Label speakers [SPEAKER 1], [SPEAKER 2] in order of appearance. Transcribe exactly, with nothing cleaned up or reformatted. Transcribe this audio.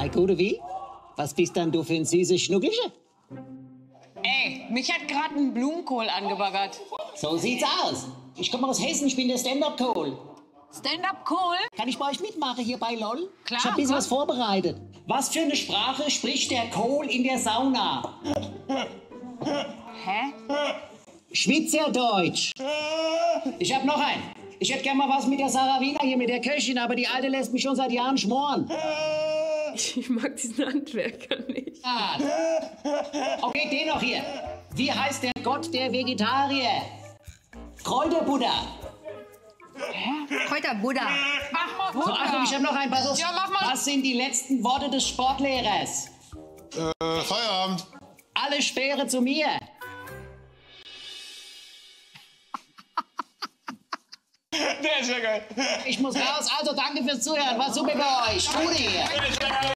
[SPEAKER 1] Heiko, wie? Was bist dann du für ein süßes Schnuckelchen?
[SPEAKER 2] Ey, mich hat gerade ein Blumenkohl angebaggert.
[SPEAKER 1] So sieht's aus. Ich komme aus Hessen, ich bin der Stand-Up-Kohl.
[SPEAKER 2] Stand-up-Kohl?
[SPEAKER 1] Kann ich bei euch mitmachen hier bei LOL?
[SPEAKER 2] Klar,
[SPEAKER 1] Ich hab ein bisschen
[SPEAKER 2] komm.
[SPEAKER 1] was vorbereitet. Was für eine Sprache spricht der Kohl in der Sauna?
[SPEAKER 2] Hä?
[SPEAKER 1] Schweizerdeutsch. Ich hab noch einen. Ich hätte gern mal was mit der Sarah Wiener hier, mit der Köchin, aber die Alte lässt mich schon seit Jahren schmoren.
[SPEAKER 3] Ich mag diesen Handwerker nicht.
[SPEAKER 1] Ah. Okay, den noch hier. Wie heißt der Gott der Vegetarier? Kräuterbuddha.
[SPEAKER 3] Kräuterbuddha.
[SPEAKER 2] Mach mal
[SPEAKER 1] So, Achtung, ich hab noch einen. Pass auf.
[SPEAKER 2] Ja, mach mal.
[SPEAKER 1] Was sind die letzten Worte des Sportlehrers?
[SPEAKER 4] Äh, Feierabend.
[SPEAKER 1] Alle Speere zu mir.
[SPEAKER 4] Der ist ja geil.
[SPEAKER 1] Ich muss raus, also danke fürs Zuhören. War super bei euch. Gute hier.